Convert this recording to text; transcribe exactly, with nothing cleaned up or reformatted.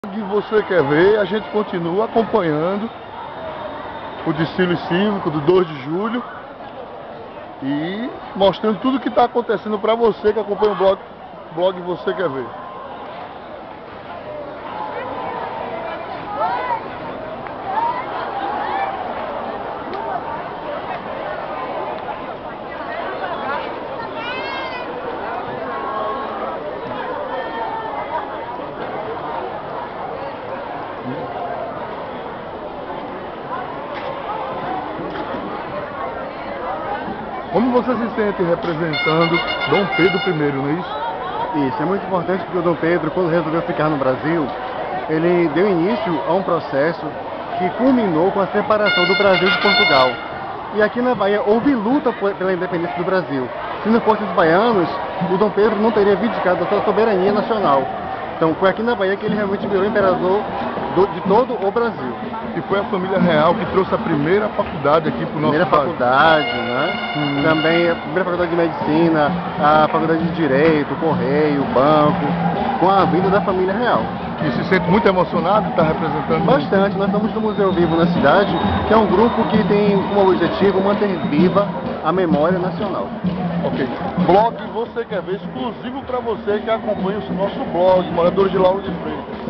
Que você quer ver, a gente continua acompanhando o desfile cívico do dois de julho e mostrando tudo o que está acontecendo para você que acompanha o blog, blog Você Quer Ver. Como você se sente representando Dom Pedro primeiro, não é isso? Isso, é muito importante porque o Dom Pedro, quando resolveu ficar no Brasil, ele deu início a um processo que culminou com a separação do Brasil de Portugal. E aqui na Bahia houve luta pela independência do Brasil. Se não fossem os baianos, o Dom Pedro não teria abdicado da sua soberania nacional. Então foi aqui na Bahia que ele realmente virou imperador do, de todo o Brasil. E foi a família real que trouxe a primeira faculdade aqui para o nosso país. Primeira faculdade, né? Hum. Também a primeira faculdade de medicina, a faculdade de direito, correio, banco, com a vinda da família real. E se sente muito emocionado de estar representando? Bastante. Nós estamos no Museu Vivo na cidade, que é um grupo que tem como objetivo manter viva a memória nacional. Ok. Blog Você Quer Ver, exclusivo para você que acompanha o nosso blog, Moradores de Lauro de Freitas.